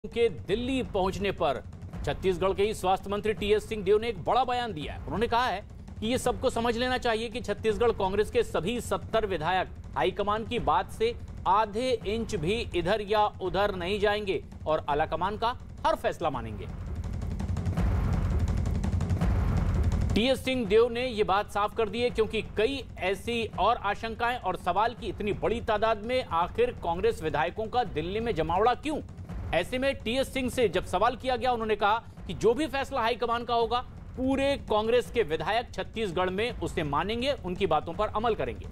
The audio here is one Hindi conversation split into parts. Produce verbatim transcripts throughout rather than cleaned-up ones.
के दिल्ली पहुंचने पर छत्तीसगढ़ के ही स्वास्थ्य मंत्री टीएस सिंहदेव ने एक बड़ा बयान दिया है। उन्होंने कहा है कि ये सबको समझ लेना चाहिए कि छत्तीसगढ़ कांग्रेस के सभी सत्तर विधायक हाईकमान की बात से आधे इंच भी इधर या उधर नहीं जाएंगे और आलाकमान का हर फैसला मानेंगे। टीएस सिंहदेव ने यह बात साफ कर दी है क्योंकि कई ऐसी और आशंकाएं और सवाल की इतनी बड़ी तादाद में आखिर कांग्रेस विधायकों का दिल्ली में जमावड़ा क्यों। ऐसे में टीएस सिंह से जब सवाल किया गया, उन्होंने कहा कि जो भी फैसला हाईकमान का होगा पूरे कांग्रेस के विधायक छत्तीसगढ़ में उसे मानेंगे, उनकी बातों पर अमल करेंगे।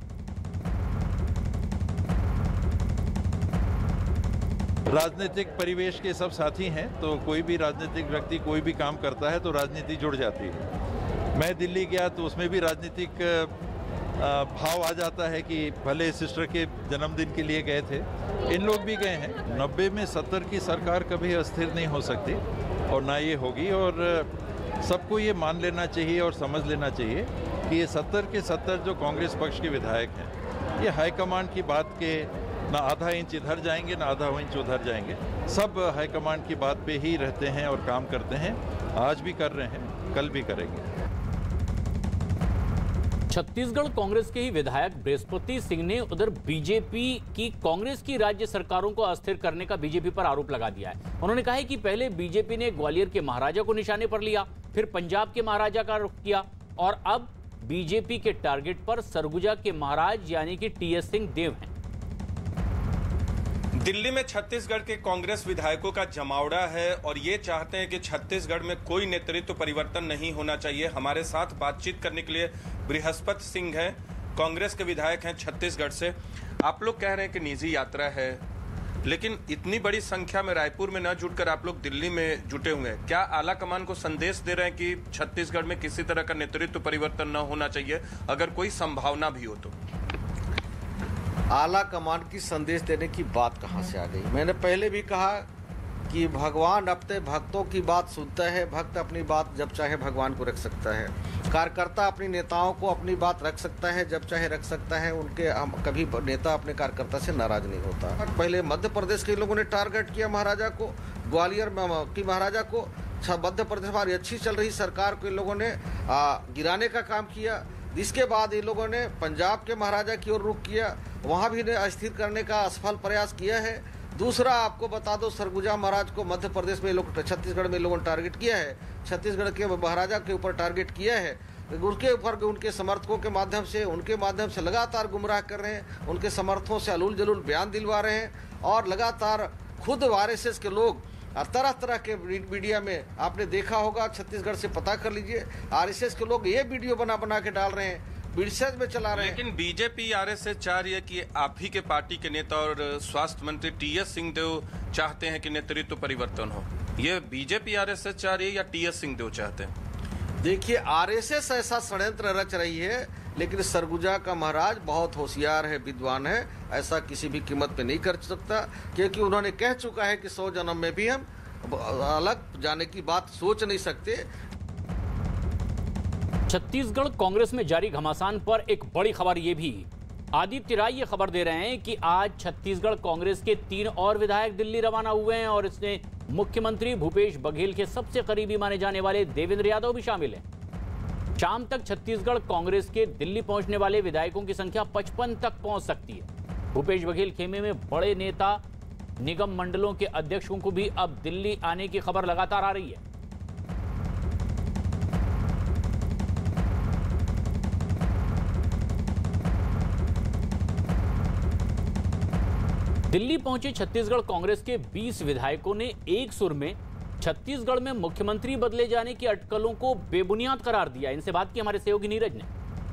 राजनीतिक परिवेश के सब साथी हैं, तो कोई भी राजनीतिक व्यक्ति कोई भी काम करता है तो राजनीति जुड़ जाती है। मैं दिल्ली गया तो उसमें भी राजनीतिक भाव आ जाता है कि भले सिस्टर के जन्मदिन के लिए गए थे, इन लोग भी गए हैं। नब्बे में सत्तर की सरकार कभी अस्थिर नहीं हो सकती और ना ये होगी, और सबको ये मान लेना चाहिए और समझ लेना चाहिए कि ये सत्तर के सत्तर जो कांग्रेस पक्ष के विधायक हैं, ये हाईकमान की बात के ना आधा इंच इधर जाएंगे ना आधा इंच उधर जाएंगे। सब हाईकमान की बात पे ही रहते हैं और काम करते हैं। आज भी कर रहे हैं, कल भी करेंगे। छत्तीसगढ़ कांग्रेस के ही विधायक बृहस्पति सिंह ने उधर बीजेपी की कांग्रेस की राज्य सरकारों को अस्थिर करने का बीजेपी पर आरोप लगा दिया है। उन्होंने कहा है कि पहले बीजेपी ने ग्वालियर के महाराजा को निशाने पर लिया, फिर पंजाब के महाराजा का रुख किया और अब बीजेपी के टारगेट पर सरगुजा के महाराज यानी कि टीएस सिंहदेव हैं। दिल्ली में छत्तीसगढ़ के कांग्रेस विधायकों का जमावड़ा है और ये चाहते हैं कि छत्तीसगढ़ में कोई नेतृत्व परिवर्तन नहीं होना चाहिए। हमारे साथ बातचीत करने के लिए बृहस्पति सिंह हैं, कांग्रेस के विधायक हैं छत्तीसगढ़ से। आप लोग कह रहे हैं कि निजी यात्रा है, लेकिन इतनी बड़ी संख्या में रायपुर में न जुटकर आप लोग दिल्ली में जुटे हुए हैं। क्या आला कमान को संदेश दे रहे हैं कि छत्तीसगढ़ में किसी तरह का नेतृत्व परिवर्तन न होना चाहिए, अगर कोई संभावना भी हो तो? आला कमान की संदेश देने की बात कहां से आ गई? मैंने पहले भी कहा कि भगवान अपने भक्तों की बात सुनता है, भक्त अपनी बात जब चाहे भगवान को रख सकता है, कार्यकर्ता अपनी नेताओं को अपनी बात रख सकता है जब चाहे रख सकता है। उनके हम कभी नेता अपने कार्यकर्ता से नाराज नहीं होता। पहले मध्य प्रदेश के लोगों ने टारगेट किया महाराजा को, ग्वालियर की महाराजा को। मध्य प्रदेश हमारी अच्छी चल रही सरकार को इन लोगों ने आ, गिराने का काम किया। इसके बाद इन लोगों ने पंजाब के महाराजा की ओर रुख किया, वहां भी ने अस्थिर करने का असफल प्रयास किया है। दूसरा आपको बता दो, सरगुजा महाराज को मध्य प्रदेश में लोग छत्तीसगढ़ में लोगों ने टारगेट किया है, छत्तीसगढ़ के महाराजा के ऊपर टारगेट किया है। उनके ऊपर उनके समर्थकों के माध्यम से उनके माध्यम से लगातार गुमराह कर रहे हैं, उनके समर्थकों से अलूल जलूल बयान दिलवा रहे हैं और लगातार खुद आरएसएस के लोग तरह तरह के मीडिया में आपने देखा होगा, छत्तीसगढ़ से पता कर लीजिए, आरएसएस के लोग ये वीडियो बना बना के डाल रहे हैं, विशेष में चला रहे हैं। लेकिन बीजेपी आरएसएस चाह रही है कि आप ही के पार्टी के नेता और स्वास्थ्य मंत्री टीएस सिंहदेव चाहते हैं कि नेतृत्व परिवर्तन हो। ये बीजेपी आरएसएस चाह रही है या टीएस सिंहदेव चाहते हैं? देखिए, आरएसएस ऐसा षड्यंत्र रच रही है, लेकिन सरगुजा का महाराज बहुत होशियार है, विद्वान है, ऐसा किसी भी कीमत पे नहीं कर सकता, क्योंकि उन्होंने कह चुका है कि सौ जन्म में भी हम अलग जाने की बात सोच नहीं सकते। छत्तीसगढ़ कांग्रेस में जारी घमासान पर एक बड़ी खबर ये भी, आदित्य राय ये खबर दे रहे हैं कि आज छत्तीसगढ़ कांग्रेस के तीन और विधायक दिल्ली रवाना हुए हैं और इसमें मुख्यमंत्री भूपेश बघेल के सबसे करीबी माने जाने वाले देवेंद्र यादव भी शामिल हैं। शाम तक छत्तीसगढ़ कांग्रेस के दिल्ली पहुंचने वाले विधायकों की संख्या पचपन तक पहुंच सकती है। भूपेश बघेल खेमे में बड़े नेता, निगम मंडलों के अध्यक्षों को भी अब दिल्ली आने की खबर लगातार आ रही है। दिल्ली पहुंचे छत्तीसगढ़ कांग्रेस के बीस विधायकों ने एक सुर में छत्तीसगढ़ में मुख्यमंत्री बदले जाने की अटकलों को बेबुनियाद करार दिया। इनसे बात की हमारे सहयोगी नीरज ने।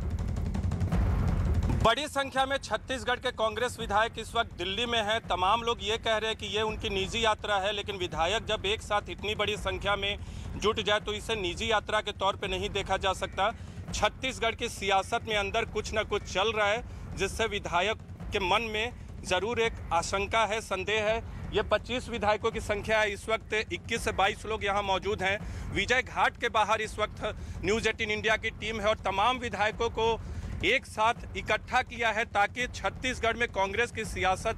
बड़ी संख्या में छत्तीसगढ़ के कांग्रेस विधायक इस वक्त दिल्ली में हैं। तमाम लोग ये कह रहे हैं कि ये उनकी निजी यात्रा है, लेकिन विधायक जब एक साथ इतनी बड़ी संख्या में जुट जाए तो इसे निजी यात्रा के तौर पे नहीं देखा जा सकता। छत्तीसगढ़ की सियासत में अंदर कुछ न कुछ चल रहा है, जिससे विधायक के मन में जरूर एक आशंका है, संदेह है। ये पच्चीस विधायकों की संख्या है। इस वक्त इक्कीस से बाईस लोग यहाँ मौजूद हैं। विजय घाट के बाहर इस वक्त न्यूज़ एटीन इंडिया की टीम है और तमाम विधायकों को एक साथ इकट्ठा किया है ताकि छत्तीसगढ़ में कांग्रेस की सियासत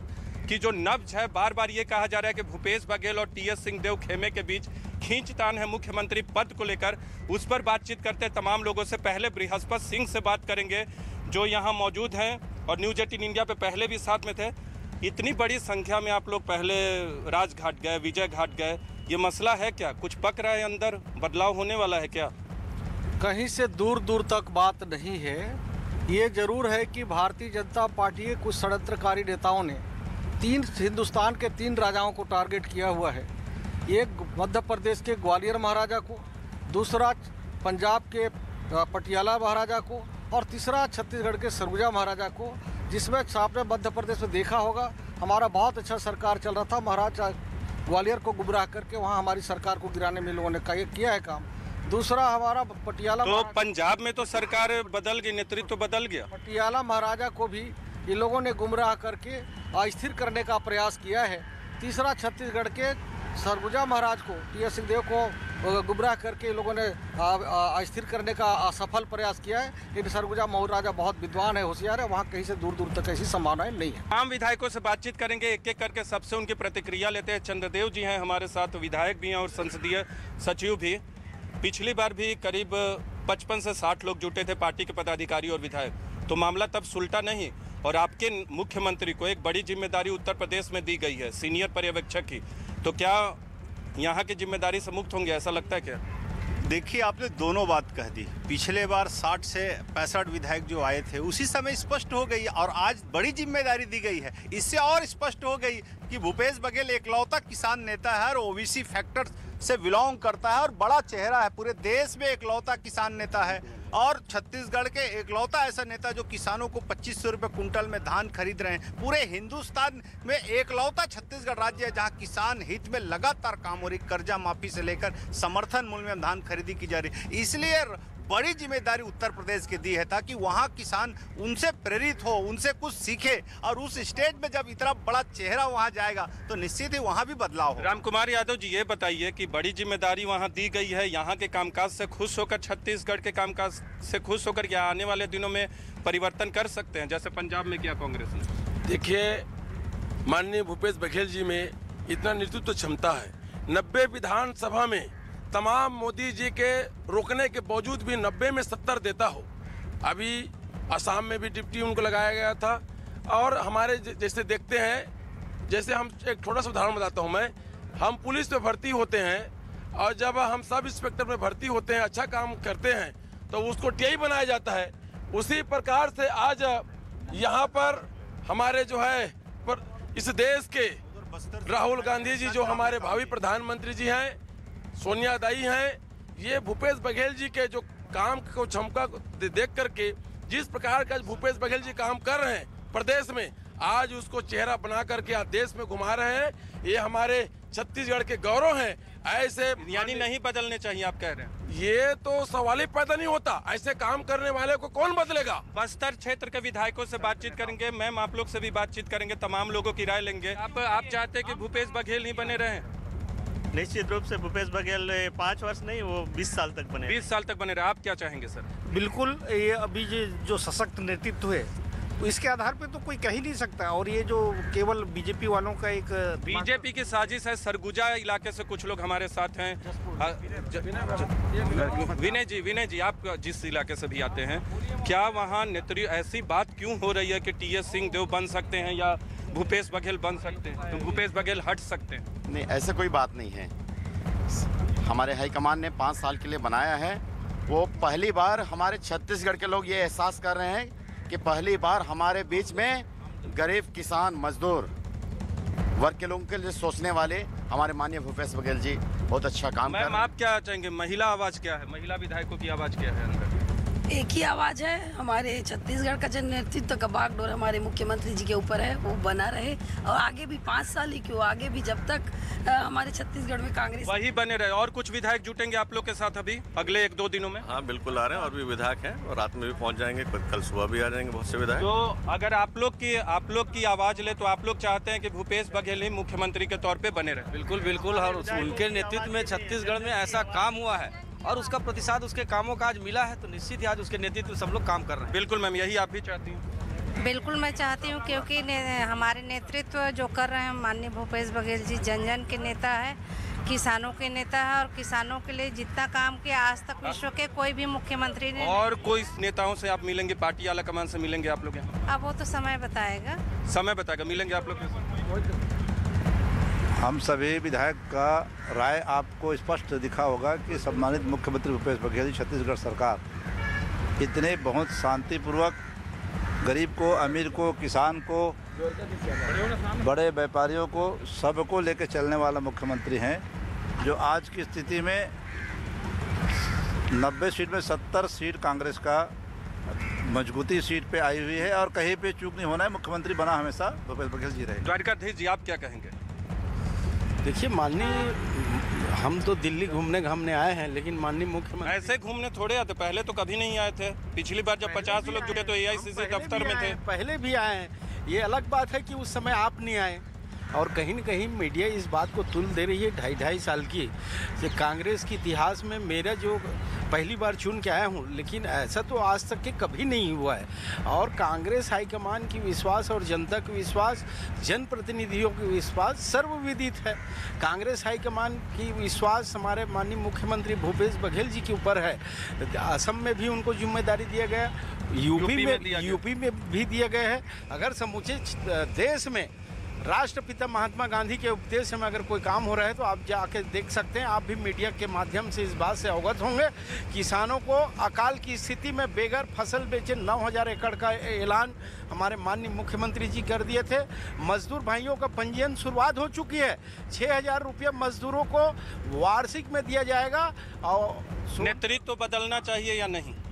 की जो नब्ज है, बार बार ये कहा जा रहा है कि भूपेश बघेल और टी एस सिंहदेव खेमे के बीच खींचतान है मुख्यमंत्री पद को लेकर, उस पर बातचीत करते तमाम लोगों से। पहले बृहस्पति सिंह से बात करेंगे जो यहाँ मौजूद हैं और न्यूज एटीन इंडिया पे पहले भी साथ में थे। इतनी बड़ी संख्या में आप लोग पहले राजघाट गए, विजय घाट गए, ये मसला है क्या? कुछ पक रहा है अंदर, बदलाव होने वाला है क्या? कहीं से दूर दूर तक बात नहीं है। ये जरूर है कि भारतीय जनता पार्टी के कुछ षड्यंत्रकारी नेताओं ने तीन हिंदुस्तान के तीन राजाओं को टारगेट किया हुआ है। एक मध्य प्रदेश के ग्वालियर महाराजा को, दूसरा पंजाब के पटियाला महाराजा को और तीसरा छत्तीसगढ़ के सरगुजा महाराजा को, जिसमें आपने मध्य प्रदेश में देखा होगा हमारा बहुत अच्छा सरकार चल रहा था। महाराजा ग्वालियर को गुमराह करके वहाँ हमारी सरकार को गिराने में लोगों ने किया है काम। दूसरा हमारा पटियाला तो पंजाब में तो सरकार बदल गई, नेतृत्व तो बदल गया। पटियाला महाराजा को भी ये लोगों ने गुमराह करके अस्थिर करने का प्रयास किया है। तीसरा छत्तीसगढ़ के सरगुजा महाराज को, टी एस सिंहदेव को गुमराह करके लोगों ने अस्थिर करने का असफल प्रयास किया है। लेकिन सरगुजा महाराजा बहुत विद्वान है, होशियार है, वहाँ कहीं से दूर दूर तक ऐसी संभावनाएं नहीं है। आम विधायकों से बातचीत करेंगे, एक एक करके सबसे उनकी प्रतिक्रिया लेते हैं। चंद्रदेव जी हैं हमारे साथ, विधायक भी हैं और संसदीय सचिव भी। पिछली बार भी करीब पचपन से साठ लोग जुटे थे पार्टी के पदाधिकारी और विधायक, तो मामला तब सुलटा नहीं और आपके मुख्यमंत्री को एक बड़ी जिम्मेदारी उत्तर प्रदेश में दी गई है, सीनियर पर्यवेक्षक की, तो क्या यहाँ की जिम्मेदारी से मुक्त होंगे, ऐसा लगता है क्या? देखिए, आपने दोनों बात कह दी। पिछले बार साठ से पैंसठ विधायक जो आए थे उसी समय स्पष्ट हो गई और आज बड़ी जिम्मेदारी दी गई है। इससे और स्पष्ट हो गई कि भूपेश बघेल एकलौता किसान नेता है और ओबीसी फैक्टर से बिलोंग करता है और बड़ा चेहरा है, पूरे देश में एकलौता किसान नेता है और छत्तीसगढ़ के एकलौता ऐसा नेता जो किसानों को पच्चीस सौ रुपये कुंटल में धान खरीद रहे हैं। पूरे हिंदुस्तान में एकलौता छत्तीसगढ़ राज्य है जहां किसान हित में लगातार काम हो रही, कर्जा माफी से लेकर समर्थन मूल्य में धान खरीदी की जा रही। इसलिए बड़ी जिम्मेदारी उत्तर प्रदेश की दी है ताकि वहां किसान उनसे प्रेरित हो, उनसे कुछ सीखे और उस स्टेज में जब इतना बड़ा चेहरा वहां जाएगा तो निश्चित ही वहां भी बदलाव हो। राम कुमार यादव जी, ये बताइए कि बड़ी जिम्मेदारी वहां दी गई है, यहाँ के कामकाज से खुश होकर, छत्तीसगढ़ के कामकाज से खुश होकर क्या आने वाले दिनों में परिवर्तन कर सकते हैं जैसे पंजाब में किया कांग्रेस ने? देखिए, माननीय भूपेश बघेल जी में इतना नेतृत्व क्षमता है। नब्बे विधानसभा में तमाम मोदी जी के रोकने के बावजूद भी नब्बे में सत्तर देता हो। अभी असम में भी डिप्टी उनको लगाया गया था और हमारे जैसे देखते हैं, जैसे हम एक छोटा सा उदाहरण बताता हूँ मैं, हम पुलिस में भर्ती होते हैं और जब हम सब इंस्पेक्टर में भर्ती होते हैं, अच्छा काम करते हैं तो उसको टी आई बनाया जाता है। उसी प्रकार से आज यहाँ पर हमारे जो है पर इस देश के राहुल गांधी जी जो हमारे भावी प्रधानमंत्री जी हैं, सोनिया दाई हैं, ये भूपेश बघेल जी के जो काम को क्षमता देख करके जिस प्रकार का भूपेश बघेल जी काम कर रहे हैं प्रदेश में, आज उसको चेहरा बना करके आज देश में घुमा रहे हैं। ये हमारे छत्तीसगढ़ के गौरव हैं। ऐसे यानी नहीं बदलने चाहिए आप कह रहे हैं? ये तो सवाल ही पैदा नहीं होता, ऐसे काम करने वाले को कौन बदलेगा? बस्तर क्षेत्र के विधायकों से बातचीत करेंगे, मैम आप लोग से भी बातचीत करेंगे, तमाम लोगों की राय लेंगे। आप आप चाहते हैं कि भूपेश बघेल ही बने रहे? निश्चित रूप से भूपेश बघेल पाँच वर्ष नहीं, वो बीस साल तक बने बीस साल तक बने रहे। आप क्या चाहेंगे सर? बिल्कुल, ये अभी जो सशक्त नेतृत्व है तो इसके आधार पे तो कोई कह ही नहीं सकता। और ये जो केवल बीजेपी वालों का एक बीजेपी की साजिश है। सरगुजा इलाके से कुछ लोग हमारे साथ हैं। विनय जी, विनय जी आप जिस इलाके से भी आते हैं, क्या वहाँ नेतृत्व ऐसी बात क्यों हो रही है कि टी एस सिंहदेव बन सकते हैं या भूपेश बघेल बन सकते हैं, तो भूपेश बघेल हट सकते हैं? नहीं, ऐसा कोई बात नहीं है। हमारे हाईकमान ने पाँच साल के लिए बनाया है। वो पहली बार हमारे छत्तीसगढ़ के लोग ये एहसास कर रहे हैं कि पहली बार हमारे बीच में गरीब किसान मजदूर वर्ग के लोगों के लिए सोचने वाले हमारे माननीय भूपेश बघेल जी बहुत अच्छा काम कर रहे हैं। मैम आप क्या चाहेंगे, महिला आवाज़ क्या है, महिला विधायकों की आवाज़ क्या है अंदर? एक ही आवाज़ है, हमारे छत्तीसगढ़ का जो नेतृत्व का बागडोर हमारे मुख्यमंत्री जी के ऊपर है, वो बना रहे और आगे भी पाँच साल ही क्यों, आगे भी जब तक हमारे छत्तीसगढ़ में कांग्रेस वही बने रहे। और कुछ विधायक जुटेंगे आप लोग के साथ अभी अगले एक दो दिनों में? हाँ बिल्कुल आ रहे हैं, और भी विधायक हैं और रात में भी पहुंच जाएंगे, कल सुबह भी आ जाएंगे बहुत से विधायक। तो अगर आप लोग की आप लोग की आवाज़ ले तो आप लोग चाहते हैं कि भूपेश बघेल ही मुख्यमंत्री के तौर पर बने रहे? बिल्कुल बिल्कुल, और उनके नेतृत्व में छत्तीसगढ़ में ऐसा काम हुआ है और उसका प्रतिसाद उसके कामों का आज मिला है, तो निश्चित ही आज उसके नेतृत्व सब लोग काम कर रहे हैं। बिल्कुल मैम, यही आप भी चाहती हैं? बिल्कुल मैं चाहती हूँ, क्योंकि ने, हमारे नेतृत्व जो कर रहे हैं माननीय भूपेश बघेल जी जन जन के नेता है, किसानों के नेता है, और किसानों के लिए जितना काम किया आज तक विश्व के कोई भी मुख्यमंत्री ने। और कोई नेताओं से आप मिलेंगे, पार्टी आला कमान से मिलेंगे आप लोग यहाँ? अब वो तो समय बताएगा। समय बताएगा, मिलेंगे आप लोग? हम सभी विधायक का राय आपको स्पष्ट दिखा होगा कि सम्मानित मुख्यमंत्री भूपेश बघेल जी छत्तीसगढ़ सरकार इतने बहुत शांतिपूर्वक गरीब को, अमीर को, किसान को, बड़े व्यापारियों को, सबको लेकर चलने वाला मुख्यमंत्री हैं, जो आज की स्थिति में नब्बे सीट में सत्तर सीट कांग्रेस का मजबूती सीट पे आई हुई है और कहीं पे चूक नहीं होना है। मुख्यमंत्री बना हमेशा भूपेश बघेल जी रहे। द्वारकाधीश जी, आप क्या कहेंगे? देखिए माननीय, हम तो दिल्ली घूमने घामने आए हैं, लेकिन माननीय मुख्यमंत्री ऐसे घूमने थोड़े आते, पहले तो कभी नहीं आए थे। पिछली बार जब पचास लोग जुटे तो एआईसीसी दफ्तर में थे। पहले भी आए हैं, ये अलग बात है कि उस समय आप नहीं आए। और कहीं न कहीं मीडिया इस बात को तुल दे रही है ढाई ढाई साल की, कि कांग्रेस के इतिहास में मेरा जो पहली बार चुन के आया हूँ, लेकिन ऐसा तो आज तक के कभी नहीं हुआ है। और कांग्रेस हाईकमान की विश्वास और जनता की विश्वास, जनप्रतिनिधियों की विश्वास सर्वविदित है। कांग्रेस हाईकमान की विश्वास हमारे माननीय मुख्यमंत्री भूपेश बघेल जी के ऊपर है। असम में भी उनको जिम्मेदारी दिया गया, यूपी में यूपी में भी दिया गया है। अगर समूचे देश में राष्ट्रपिता महात्मा गांधी के उपदेश में अगर कोई काम हो रहा है तो आप जाके देख सकते हैं। आप भी मीडिया के माध्यम से इस बात से अवगत होंगे। किसानों को अकाल की स्थिति में बेघर फसल बेचे नौ हज़ार एकड़ का ऐलान हमारे माननीय मुख्यमंत्री जी कर दिए थे। मजदूर भाइयों का पंजीयन शुरुआत हो चुकी है। छः हज़ार रुपये मजदूरों को वार्षिक में दिया जाएगा। और नेतृत्व तो बदलना चाहिए या नहीं?